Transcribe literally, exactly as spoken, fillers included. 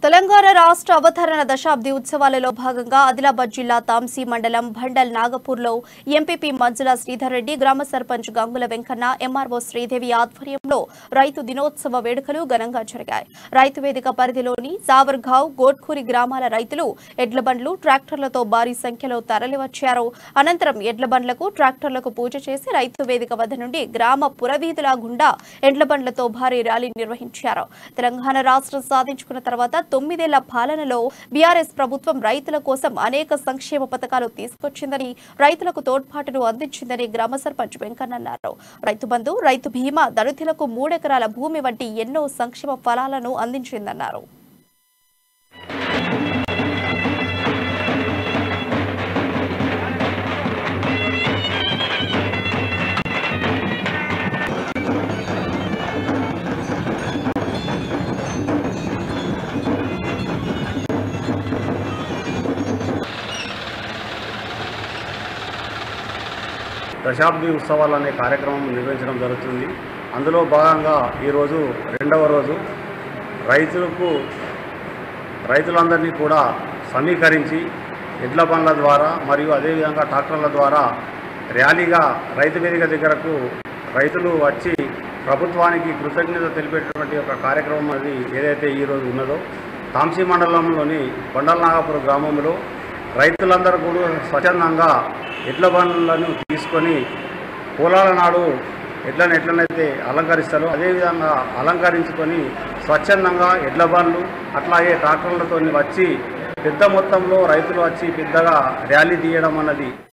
తెలంగాణ రాష్ట్ర అవతరణ దశాబ్ది ఉత్సవాలలో భాగంగా ఆదిలాబాద్ జిల్లా తాంసీ మండలం భండల్ నాగపూర్లో ఎంపీపీ మంజుల శ్రీధర్ రెడ్డి, గ్రామ సర్పంచ్ గంగుల వెంకన్న, ఎంఆర్ఓ శ్రీదేవి ఆధ్వర్యంలో రైతు దినోత్సవ వేడుకలు ఘనంగా జరిగాయి. రైతు వేదిక పరిధిలోని సావర్గావ్, గోడ్ఖూరి గ్రామాల రైతులు ఎడ్ల బండ్లు, ట్రాక్టర్లతో భారీ సంఖ్యలో తరలివచ్చారు. అనంతరం ఎడ్ల బండ్లకు, ట్రాక్టర్లకు పూజ చేసి రైతు వేదిక వద్ద నుండి గ్రామ పురవీధుల గుండా ఎడ్ల బండ్లతో భారీ ర్యాలీ నిర్వహించారు. తెలంగాణ రాష్ట్రం సాధించుకున్న తర్వాత తొమ్మిదేళ్ల పాలనలో బీఆర్ఎస్ ప్రభుత్వం రైతుల కోసం అనేక సంక్షేమ పథకాలు తీసుకొచ్చిందని, రైతులకు తోడ్పాటును అందించిందని గ్రామ సర్పంచ్ వెంకన్న అన్నారు. రైతు బంధు, రైతు బీమా, దళితులకు మూడెకరాల భూమి వంటి ఎన్నో సంక్షేమ ఫలాలను అందించిందన్నారు. దశాబ్ది ఉత్సవాలు అనే కార్యక్రమం నిర్వహించడం జరుగుతుంది. అందులో భాగంగా ఈరోజు రెండవ రోజు రైతులకు రైతులందరినీ కూడా సమీకరించి ఎడ్ల బండ్ల ద్వారా మరియు అదేవిధంగా ట్రాక్టర్ల ద్వారా ర్యాలీగా రైతు వేదిక దగ్గరకు రైతులు వచ్చి ప్రభుత్వానికి కృతజ్ఞత తెలిపేటటువంటి ఒక కార్యక్రమం అది ఏదైతే ఈరోజు ఉన్నదో, తాంసీ మండలంలోని కొండల నాగపూర్ గ్రామంలో రైతులందరూ కూడా స్వచ్ఛందంగా ఎడ్ల బండ్లను తీసుకొని పొలాల నాడు ఎడ్లను ఎట్లనైతే అలంకరిస్తారో అదేవిధంగా అలంకరించుకొని స్వచ్ఛందంగా ఎడ్ల బండ్లు అట్లాగే ట్రాక్టర్లతో వచ్చి పెద్ద మొత్తంలో రైతులు వచ్చి పెద్దగా ర్యాలీ తీయడం అన్నది